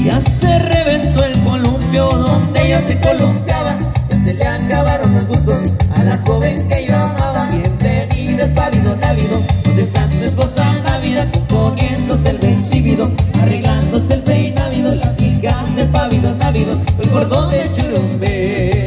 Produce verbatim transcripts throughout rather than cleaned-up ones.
Ya se reventó el columpio donde ella se columpiaba, ya se le acabaron los gustos a la joven que yo amaba. Bienvenido el pávido návido, donde está su esposa Návida, componiéndose el vestido, arreglándose el peinávido, las hijas del pávido návido, el cordón de churumbe.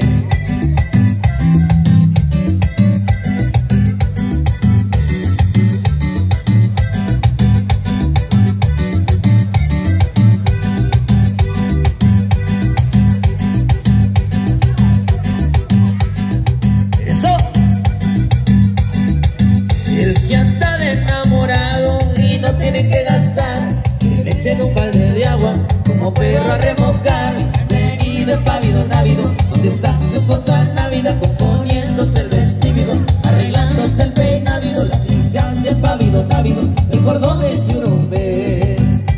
Tiene que gastar, que le echen un balde de agua como perro a remojar. Venido el pávido návido, donde está su esposa Návida, componiéndose el vestido, arreglándose el peinávido, las hijas del pávido návido, el cordón de churumbe.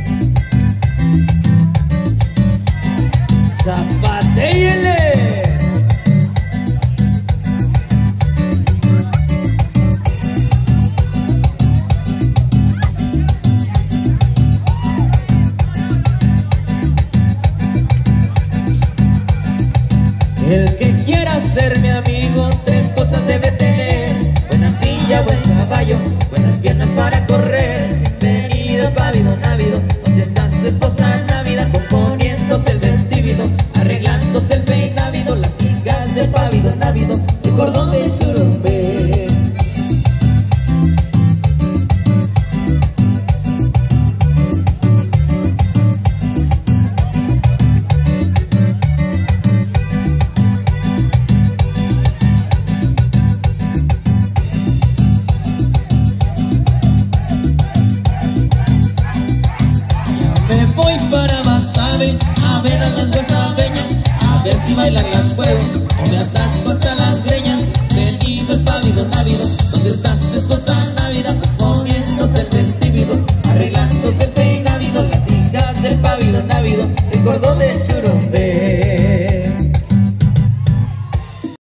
¡Zapatéyele! El que quiera ser mi amigo, tres cosas debe tener: buena silla, buen caballo, buenas piernas para correr. Venido el pávido návido, donde está su esposa Návida, componiéndose el vestido, arreglándose el peinávido, las hijas del pávido návido, el cordón de churumbe. Voy para Basabe a ver a las huesadeñas, a ver si bailar las puedo o me atasco hasta las greñas. Venido el pávido návido, donde está su esposa Návida, componiéndose el vestido, arreglándose el peinávido, las hijas del pávido návido, el cordón de churumbe.